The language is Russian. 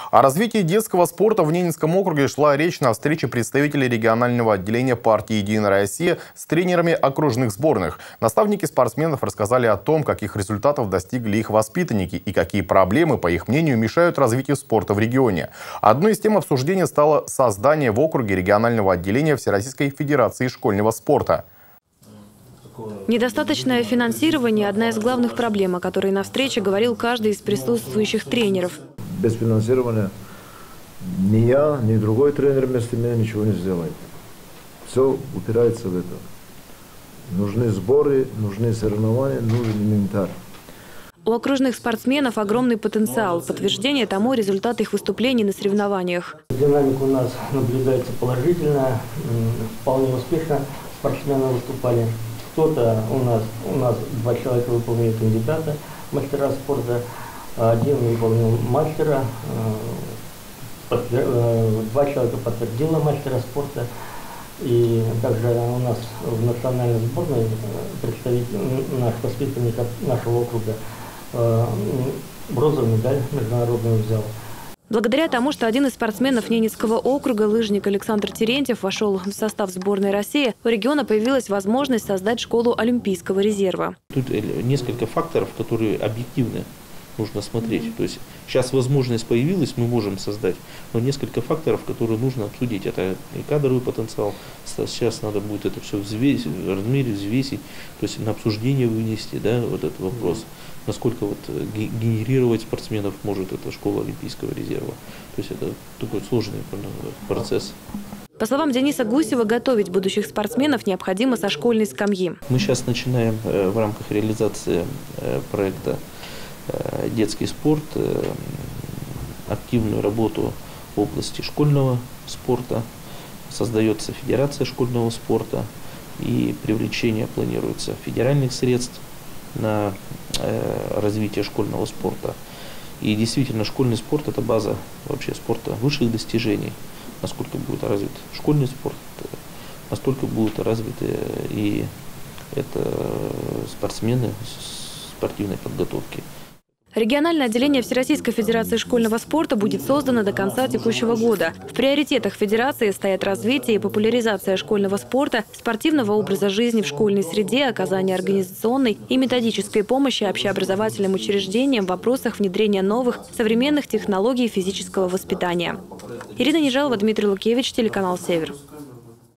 О развитии детского спорта в Ненецком округе шла речь на встрече представителей регионального отделения партии «Единая Россия» с тренерами окружных сборных. Наставники спортсменов рассказали о том, каких результатов достигли их воспитанники и какие проблемы, по их мнению, мешают развитию спорта в регионе. Одной из тем обсуждения стало создание в округе регионального отделения Всероссийской Федерации школьного спорта. Недостаточное финансирование – одна из главных проблем, о которой на встрече говорил каждый из присутствующих тренеров. Без финансирования ни я, ни другой тренер вместо меня ничего не сделает. Все упирается в это. Нужны сборы, нужны соревнования, нужен инвентарь. У окружных спортсменов огромный потенциал. Подтверждение тому – результат их выступлений на соревнованиях. Динамика у нас наблюдается положительная, вполне успешно спортсмены выступали. Кто-то у нас 2 человека выполнили кандидата, мастера спорта, 1 выполнил мастера, 2 человека подтвердило мастера спорта. И также у нас в национальной сборной представитель, наш воспитанник нашего округа, бронзовую медаль международную взял. Благодаря тому, что один из спортсменов Ненецкого округа, лыжник Александр Терентьев, вошел в состав сборной России, у региона появилась возможность создать школу Олимпийского резерва. Тут несколько факторов, которые объективны нужно смотреть. То есть сейчас возможность появилась, мы можем создать, но несколько факторов, которые нужно обсудить. Это и кадровый потенциал. Сейчас надо будет это все взвесить, взвесить, то есть на обсуждение вынести, да, вот этот вопрос. Насколько вот генерировать спортсменов может эта школа Олимпийского резерва. То есть это такой сложный процесс. По словам Дениса Гусева, готовить будущих спортсменов необходимо со школьной скамьи. Мы сейчас начинаем в рамках реализации проекта «Детский спорт» активную работу в области школьного спорта. Создается федерация школьного спорта, и привлечение планируется федеральных средств на развитие школьного спорта. И действительно, школьный спорт – это база вообще спорта высших достижений. Насколько будет развит школьный спорт, настолько будут развиты и это спортсмены спортивной подготовки. Региональное отделение Всероссийской Федерации школьного спорта будет создано до конца текущего года. В приоритетах Федерации стоят развитие и популяризация школьного спорта, спортивного образа жизни в школьной среде, оказание организационной и методической помощи общеобразовательным учреждениям в вопросах внедрения новых современных технологий физического воспитания. Ирина Нежалова, Дмитрий Лукевич, телеканал «Север».